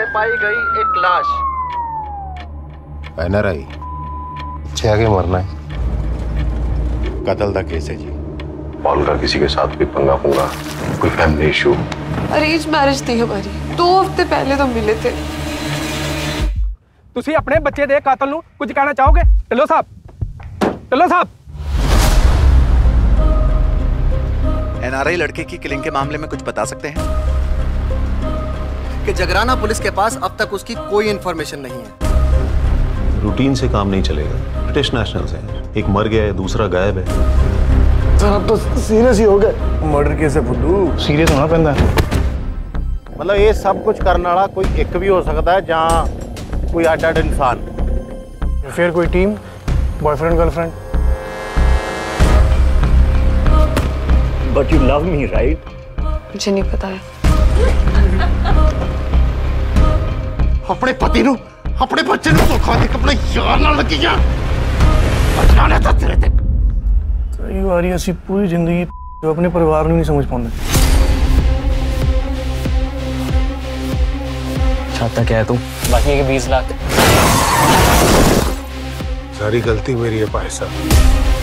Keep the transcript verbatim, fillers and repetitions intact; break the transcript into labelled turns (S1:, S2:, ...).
S1: पाई गई एक लाश।
S2: एनआरआई अच्छे आगे मरना है। कत्ल का केस है जी।
S3: पॉल का किसी के साथ कोई पंगा पुंगा, कोई फैमिली इशू?
S4: अरेंज मैरिज थी हमारी, दो हफ्ते पहले तो मिले थे।
S5: तुसी अपने बच्चे दे कातल नू कुछ कहना चाहोगे? ढिल्लो साहब, ढिल्लो साहब।
S6: एनआरआई लड़के की किलिंग के मामले में कुछ बता सकते हैं?
S1: कि जगराना पुलिस के पास अब तक उसकी कोई इंफॉर्मेशन नहीं है।
S2: रूटीन से काम नहीं चलेगा। ब्रिटिश नेशनल्स हैं, एक मर गया है, दूसरा गायब है।
S7: सर अब तो सीरियस ही हो गए। मर्डर केस है फुद्दू, सीरियस होना पैंदा।
S8: मतलब ये सब कुछ करने वाला कोई एक भी हो सकता है, जहाँ कोई अड अड इंसान।
S7: फिर कोई team, boyfriend girlfriend.
S8: But you love me right?
S4: मुझे नहीं पता है।
S8: अपने पति नु, अपने बच्चे नु धोखा दे, अपने यार ना लगी जा। बचाने तो तेरे ते।
S7: कई बार ऐसी पूरी जिंदगी जो अपने परिवार में नहीं समझ पाते।
S9: चाहता क्या है तू? बाकी के बीस लाख।
S2: सारी गलती मेरी है भाई साहब।